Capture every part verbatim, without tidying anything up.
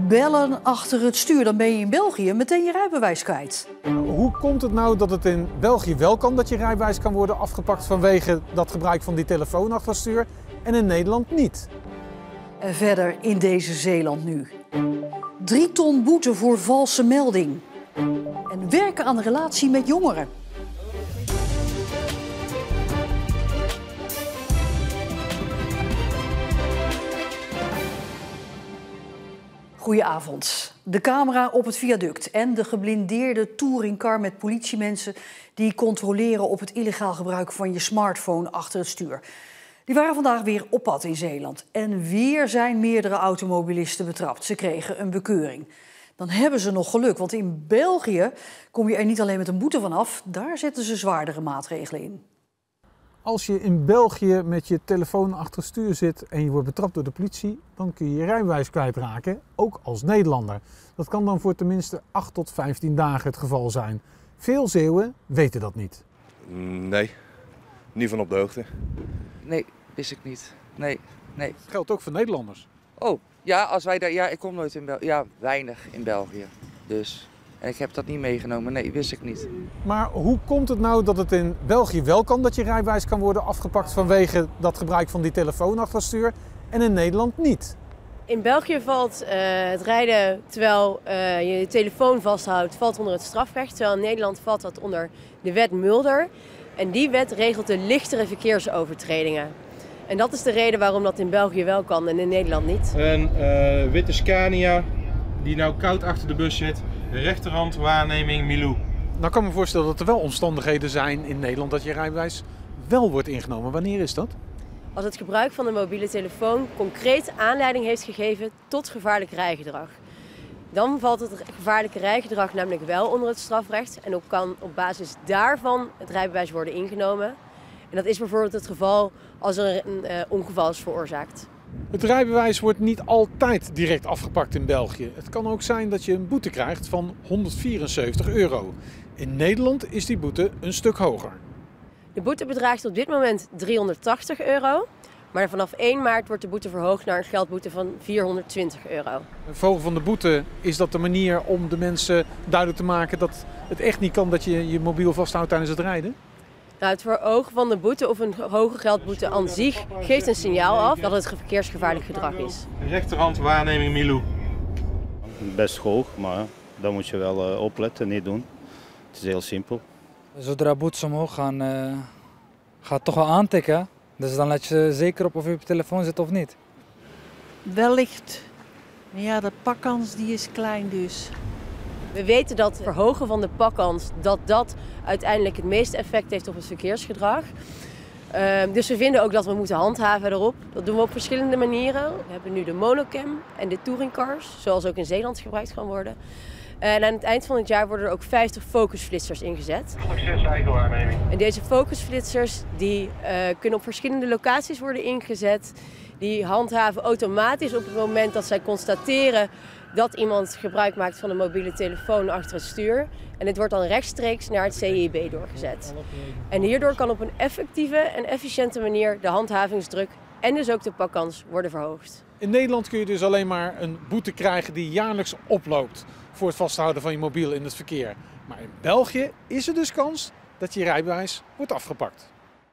Bellen achter het stuur, dan ben je in België meteen je rijbewijs kwijt. Hoe komt het nou dat het in België wel kan dat je rijbewijs kan worden afgepakt vanwege dat gebruik van die telefoon achter het stuur en in Nederland niet? En verder in deze Zeeland nu. Drie ton boete voor valse melding. En werken aan een relatie met jongeren. Goedenavond. De camera op het viaduct en de geblindeerde touringcar met politiemensen die controleren op het illegaal gebruik van je smartphone achter het stuur. Die waren vandaag weer op pad in Zeeland. En weer zijn meerdere automobilisten betrapt. Ze kregen een bekeuring. Dan hebben ze nog geluk, want in België kom je er niet alleen met een boete vanaf, daar zetten ze zwaardere maatregelen in. Als je in België met je telefoon achter het stuur zit en je wordt betrapt door de politie, dan kun je je rijbewijs kwijtraken, ook als Nederlander. Dat kan dan voor tenminste acht tot vijftien dagen het geval zijn. Veel Zeeuwen weten dat niet. Nee, niet van op de hoogte. Nee, wist ik niet. Nee, nee. Dat geldt ook voor Nederlanders. Oh, ja, als wij daar, ja, ik kom nooit in België. Ja, weinig in België. Dus, en ik heb dat niet meegenomen. Nee, wist ik niet. Maar hoe komt het nou dat het in België wel kan dat je rijbewijs kan worden afgepakt vanwege dat gebruik van die telefoon achter het stuur en in Nederland niet? In België valt uh, het rijden terwijl uh, je je telefoon vasthoudt, valt onder het strafrecht. Terwijl in Nederland valt dat onder de wet Mulder. En die wet regelt de lichtere verkeersovertredingen. En dat is de reden waarom dat in België wel kan en in Nederland niet. Een uh, witte Scania die nou koud achter de bus zit. De rechterhand waarneming Milou. Nou kan ik me voorstellen dat er wel omstandigheden zijn in Nederland dat je rijbewijs wel wordt ingenomen. Wanneer is dat? Als het gebruik van de mobiele telefoon concreet aanleiding heeft gegeven tot gevaarlijk rijgedrag. Dan valt het gevaarlijke rijgedrag namelijk wel onder het strafrecht en ook kan op basis daarvan het rijbewijs worden ingenomen. En dat is bijvoorbeeld het geval als er een uh, ongeval is veroorzaakt. Het rijbewijs wordt niet altijd direct afgepakt in België. Het kan ook zijn dat je een boete krijgt van honderdvierenzeventig euro. In Nederland is die boete een stuk hoger. De boete bedraagt op dit moment driehonderdtachtig euro. Maar vanaf één maart wordt de boete verhoogd naar een geldboete van vierhonderdtwintig euro. Het verhogen van de boete, is dat de manier om de mensen duidelijk te maken dat het echt niet kan dat je je mobiel vasthoudt tijdens het rijden? Nou, het verhogen van de boete of een hoge geldboete aan zich geeft een signaal af dat het verkeersgevaarlijk gedrag is. De rechterhand waarneming Milou. Best hoog, maar dan moet je wel uh, opletten, niet doen. Het is heel simpel. Zodra boetes omhoog gaan, uh, gaat het toch wel aantikken. Dus dan let je zeker op of je op je telefoon zit of niet. Wellicht. Maar ja, de pakkans die is klein dus. We weten dat het verhogen van de pakkans, dat dat uiteindelijk het meeste effect heeft op het verkeersgedrag. Uh, dus we vinden ook dat we moeten handhaven erop. Dat doen we op verschillende manieren. We hebben nu de monocam en de touringcars, zoals ook in Zeeland gebruikt kan worden. En aan het eind van het jaar worden er ook vijftig focusflitsers ingezet. Succes, eigen waarneming. En deze focusflitsers die, uh, kunnen op verschillende locaties worden ingezet. Die handhaven automatisch op het moment dat zij constateren dat iemand gebruik maakt van een mobiele telefoon achter het stuur. En dit wordt dan rechtstreeks naar het C I B doorgezet. En hierdoor kan op een effectieve en efficiënte manier de handhavingsdruk en dus ook de pakkans worden verhoogd. In Nederland kun je dus alleen maar een boete krijgen die jaarlijks oploopt voor het vasthouden van je mobiel in het verkeer. Maar in België is er dus kans dat je rijbewijs wordt afgepakt.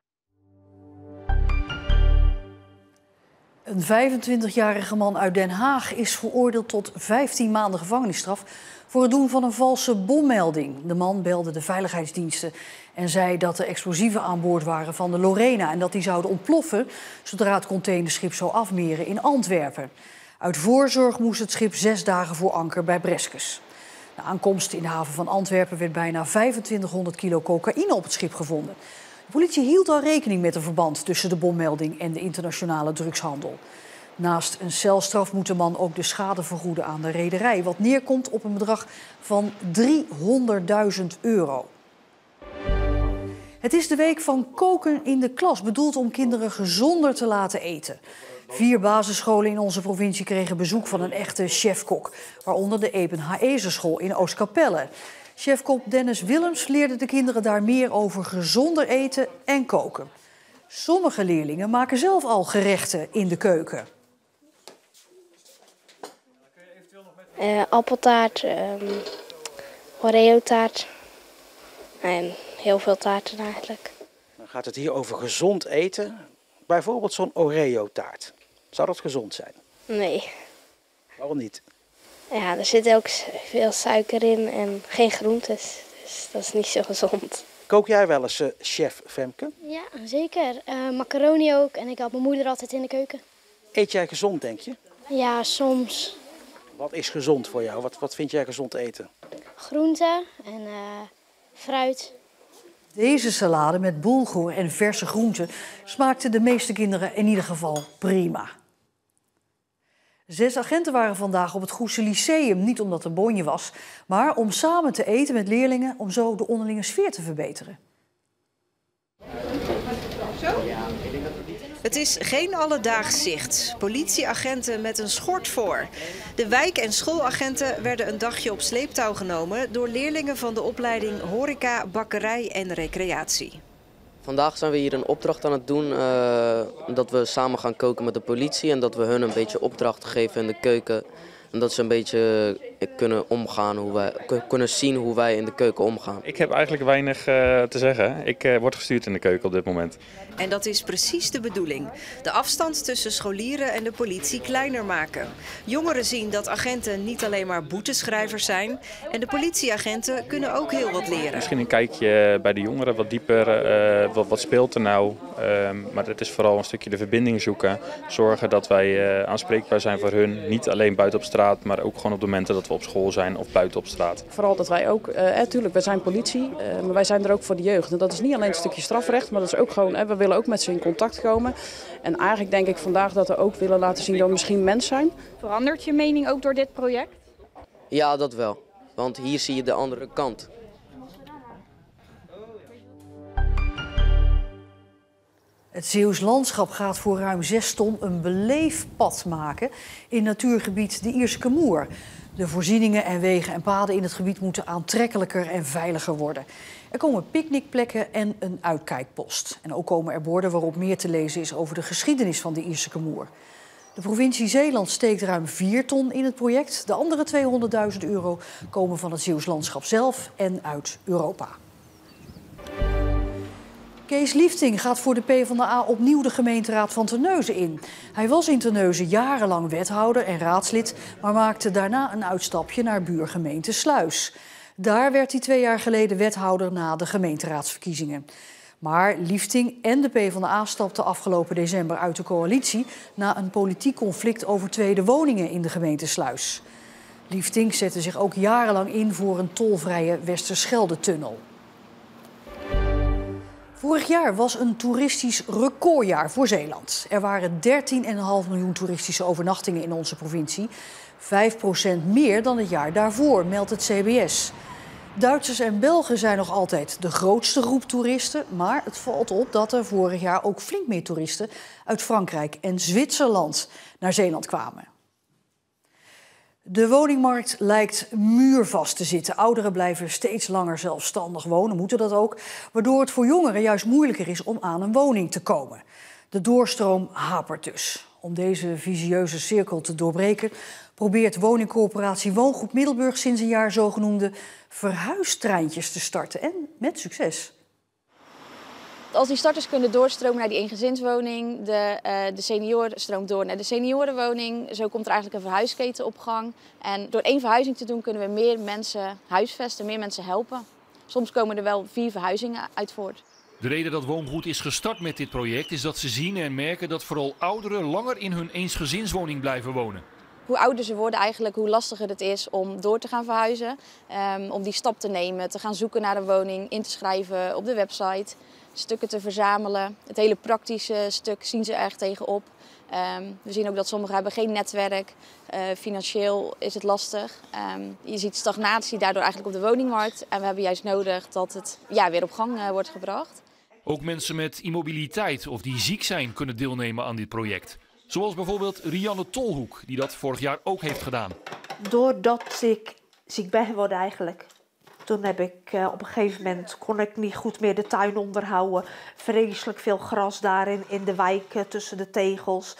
Een vijfentwintigjarige man uit Den Haag is veroordeeld tot vijftien maanden gevangenisstraf voor het doen van een valse bommelding. De man belde de veiligheidsdiensten en zei dat er explosieven aan boord waren van de Lorena en dat die zouden ontploffen zodra het containerschip zou afmeren in Antwerpen. Uit voorzorg moest het schip zes dagen voor anker bij Breskes. Na aankomst in de haven van Antwerpen werd bijna vijfentwintighonderd kilo cocaïne op het schip gevonden. De politie hield al rekening met een verband tussen de bommelding en de internationale drugshandel. Naast een celstraf moet de man ook de schade vergoeden aan de rederij, wat neerkomt op een bedrag van driehonderdduizend euro. Het is de week van koken in de klas, bedoeld om kinderen gezonder te laten eten. Vier basisscholen in onze provincie kregen bezoek van een echte chefkok, waaronder de Eben Haezerschool in Oostkapelle. Chefkok Dennis Willems leerde de kinderen daar meer over gezonder eten en koken. Sommige leerlingen maken zelf al gerechten in de keuken. Uh, appeltaart, um, Oreo-taart en heel veel taarten eigenlijk. Dan gaat het hier over gezond eten. Bijvoorbeeld zo'n Oreo-taart. Zou dat gezond zijn? Nee. Waarom niet? Ja, er zit ook veel suiker in en geen groentes. Dus dat is niet zo gezond. Kook jij wel eens, uh, chef Femke? Ja, zeker. Uh, macaroni ook. En ik help mijn moeder altijd in de keuken. Eet jij gezond, denk je? Ja, soms. Wat is gezond voor jou? Wat, wat vind jij gezond eten? Groenten en uh, fruit. Deze salade met bulgur en verse groenten smaakte de meeste kinderen in ieder geval prima. Zes agenten waren vandaag op het Goese Lyceum, niet omdat er bonje was, maar om samen te eten met leerlingen om zo de onderlinge sfeer te verbeteren. Het is geen alledaags zicht. Politieagenten met een schort voor. De wijk- en schoolagenten werden een dagje op sleeptouw genomen door leerlingen van de opleiding Horeca, Bakkerij en Recreatie. Vandaag zijn we hier een opdracht aan het doen, uh, dat we samen gaan koken met de politie en dat we hun een beetje opdrachten geven in de keuken. En dat ze een beetje kunnen omgaan, hoe wij, kunnen zien hoe wij in de keuken omgaan. Ik heb eigenlijk weinig uh, te zeggen. Ik uh, word gestuurd in de keuken op dit moment. En dat is precies de bedoeling. De afstand tussen scholieren en de politie kleiner maken. Jongeren zien dat agenten niet alleen maar boeteschrijvers zijn. En de politieagenten kunnen ook heel wat leren. Misschien een kijkje bij de jongeren, wat dieper, uh, wat, wat speelt er nou. Uh, maar het is vooral een stukje de verbinding zoeken. Zorgen dat wij uh, aanspreekbaar zijn voor hun. Niet alleen buiten op straat, maar ook gewoon op de momenten dat we op school zijn of buiten op straat. Vooral dat wij ook, natuurlijk, uh, wij zijn politie, uh, maar wij zijn er ook voor de jeugd. En dat is niet alleen een stukje strafrecht, maar dat is ook gewoon, uh, we willen ook met ze in contact komen. En eigenlijk denk ik vandaag dat we ook willen laten zien dat we misschien mens zijn. Verandert je mening ook door dit project? Ja, dat wel. Want hier zie je de andere kant. Het Zeeuws Landschap gaat voor ruim zes ton een beleefpad maken in natuurgebied de Ierseke Moer. De voorzieningen en wegen en paden in het gebied moeten aantrekkelijker en veiliger worden. Er komen picknickplekken en een uitkijkpost. En ook komen er borden waarop meer te lezen is over de geschiedenis van de Ierseke Moer. De provincie Zeeland steekt ruim vier ton in het project. De andere tweehonderdduizend euro komen van het Zeeuws Landschap zelf en uit Europa. Kees Liefting gaat voor de PvdA opnieuw de gemeenteraad van Terneuzen in. Hij was in Terneuzen jarenlang wethouder en raadslid, maar maakte daarna een uitstapje naar buurgemeente Sluis. Daar werd hij twee jaar geleden wethouder na de gemeenteraadsverkiezingen. Maar Liefting en de PvdA stapten afgelopen december uit de coalitie na een politiek conflict over tweede woningen in de gemeente Sluis. Liefting zette zich ook jarenlang in voor een tolvrije Westerschelde-tunnel. Vorig jaar was een toeristisch recordjaar voor Zeeland. Er waren dertien komma vijf miljoen toeristische overnachtingen in onze provincie. vijf procent meer dan het jaar daarvoor, meldt het C B S. Duitsers en Belgen zijn nog altijd de grootste groep toeristen. Maar het valt op dat er vorig jaar ook flink meer toeristen uit Frankrijk en Zwitserland naar Zeeland kwamen. De woningmarkt lijkt muurvast te zitten. Ouderen blijven steeds langer zelfstandig wonen, moeten dat ook. Waardoor het voor jongeren juist moeilijker is om aan een woning te komen. De doorstroom hapert dus. Om deze visieuze cirkel te doorbreken probeert woningcorporatie Woongroep Middelburg sinds een jaar zogenoemde verhuistreintjes te starten. En met succes. Als die starters kunnen doorstromen naar die eengezinswoning, de, uh, de senior stroomt door naar de seniorenwoning. Zo komt er eigenlijk een verhuisketen op gang. En door één verhuizing te doen kunnen we meer mensen huisvesten, meer mensen helpen. Soms komen er wel vier verhuizingen uit voort. De reden dat Woongroep is gestart met dit project is dat ze zien en merken dat vooral ouderen langer in hun eensgezinswoning blijven wonen. Hoe ouder ze worden eigenlijk, hoe lastiger het is om door te gaan verhuizen. Um, om die stap te nemen, te gaan zoeken naar een woning, in te schrijven op de website. Stukken te verzamelen. Het hele praktische stuk zien ze erg tegenop. Um, we zien ook dat sommigen hebben geen netwerk. Uh, financieel is het lastig. Um, je ziet stagnatie daardoor eigenlijk op de woningmarkt. En we hebben juist nodig dat het ja, weer op gang uh, wordt gebracht. Ook mensen met immobiliteit of die ziek zijn kunnen deelnemen aan dit project. Zoals bijvoorbeeld Rianne Tolhoek, die dat vorig jaar ook heeft gedaan. Doordat ik ziek ben geworden eigenlijk. Toen heb ik uh, op een gegeven moment kon ik niet goed meer de tuin onderhouden. Vreselijk veel gras daarin in de wijk uh, tussen de tegels.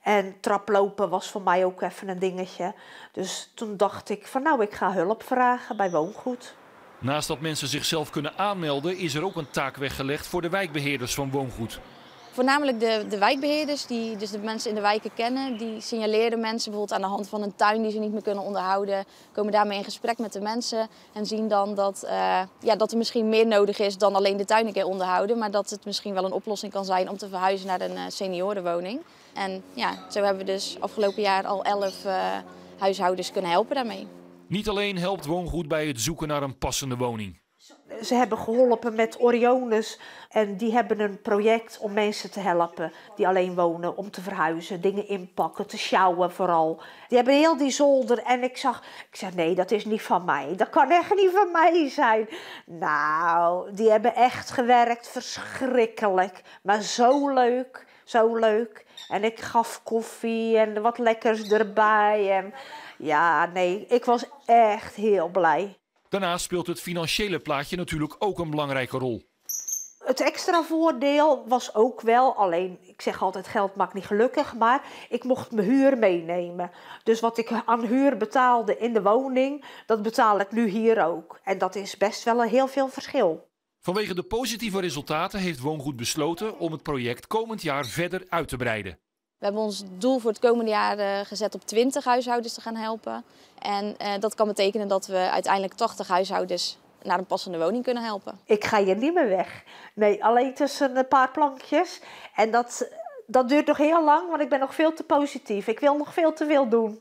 En traplopen was voor mij ook even een dingetje. Dus toen dacht ik van nou, ik ga hulp vragen bij Woongoed. Naast dat mensen zichzelf kunnen aanmelden, is er ook een taak weggelegd voor de wijkbeheerders van Woongoed. Voornamelijk de, de wijkbeheerders, die dus de mensen in de wijken kennen, die signaleren mensen bijvoorbeeld aan de hand van een tuin die ze niet meer kunnen onderhouden. Komen daarmee in gesprek met de mensen en zien dan dat, uh, ja, dat er misschien meer nodig is dan alleen de tuin een keer onderhouden. Maar dat het misschien wel een oplossing kan zijn om te verhuizen naar een uh, seniorenwoning. En ja, zo hebben we dus afgelopen jaar al elf uh, huishoudens kunnen helpen daarmee. Niet alleen helpt Woongoed bij het zoeken naar een passende woning. Ze hebben geholpen met Oriones en die hebben een project om mensen te helpen die alleen wonen, om te verhuizen, dingen inpakken, te sjouwen vooral. Die hebben heel die zolder en ik zag, ik zei nee, dat is niet van mij, dat kan echt niet van mij zijn. Nou, die hebben echt gewerkt, verschrikkelijk, maar zo leuk, zo leuk. En ik gaf koffie en wat lekkers erbij en ja, nee, ik was echt heel blij. Daarnaast speelt het financiële plaatje natuurlijk ook een belangrijke rol. Het extra voordeel was ook wel, alleen ik zeg altijd geld maakt niet gelukkig, maar ik mocht mijn huur meenemen. Dus wat ik aan huur betaalde in de woning, dat betaal ik nu hier ook. En dat is best wel een heel veel verschil. Vanwege de positieve resultaten heeft Woongoed besloten om het project komend jaar verder uit te breiden. We hebben ons doel voor het komende jaar uh, gezet op twintig huishoudens te gaan helpen. En uh, dat kan betekenen dat we uiteindelijk tachtig huishoudens naar een passende woning kunnen helpen. Ik ga hier niet meer weg. Nee, alleen tussen een paar plankjes. En dat, dat duurt nog heel lang, want ik ben nog veel te positief. Ik wil nog veel te veel doen.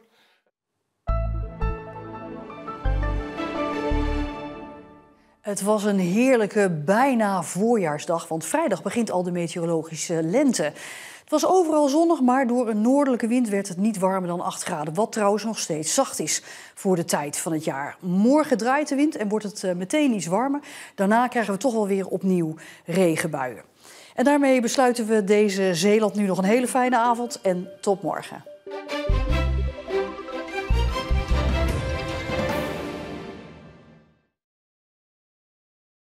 Het was een heerlijke bijna voorjaarsdag, want vrijdag begint al de meteorologische lente. Het was overal zonnig, maar door een noordelijke wind werd het niet warmer dan acht graden. Wat trouwens nog steeds zacht is voor de tijd van het jaar. Morgen draait de wind en wordt het meteen iets warmer. Daarna krijgen we toch wel weer opnieuw regenbuien. En daarmee besluiten we deze Zeeland nu nog een hele fijne avond en tot morgen.